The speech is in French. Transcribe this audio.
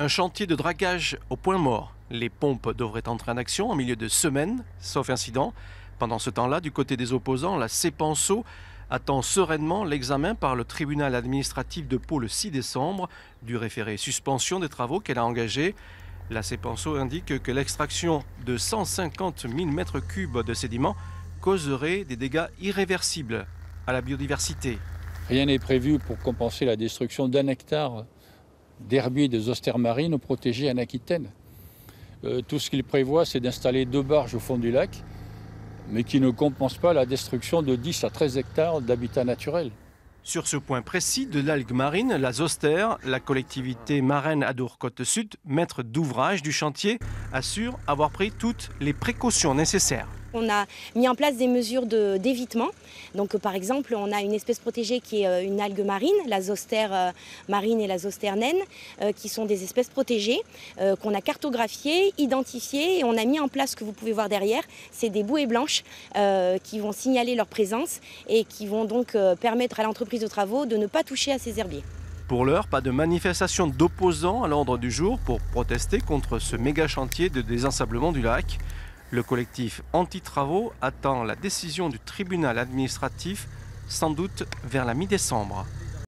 Un chantier de dragage au point mort. Les pompes devraient entrer en action en milieu de semaine, sauf incident. Pendant ce temps-là, du côté des opposants, la CEPENSO attend sereinement l'examen par le tribunal administratif de Pau le 6 décembre du référé suspension des travaux qu'elle a engagés. La CEPENSO indique que l'extraction de 150 000 m3 de sédiments causerait des dégâts irréversibles à la biodiversité. Rien n'est prévu pour compenser la destruction d'1 hectare d'herbiers de zostère marine protégés en Aquitaine. Tout ce qu'il prévoit, c'est d'installer 2 barges au fond du lac, mais qui ne compense pas la destruction de 10 à 13 hectares d'habitat naturel. Sur ce point précis de l'algue marine, la Zostère, la collectivité marraine Adour-Côte-Sud, maître d'ouvrage du chantier, assure avoir pris toutes les précautions nécessaires. On a mis en place des mesures d'évitement. Donc, par exemple, on a une espèce protégée qui est une algue marine, la Zostère marine et la Zostère naine, qui sont des espèces protégées qu'on a cartographiées, identifiées, et on a mis en place ce que vous pouvez voir derrière. C'est des bouées blanches qui vont signaler leur présence et qui vont donc permettre à l'entreprise de travaux de ne pas toucher à ces herbiers. Pour l'heure, pas de manifestation d'opposants à l'ordre du jour pour protester contre ce méga chantier de désensablement du lac. Le collectif anti-travaux attend la décision du tribunal administratif, sans doute vers la mi-décembre.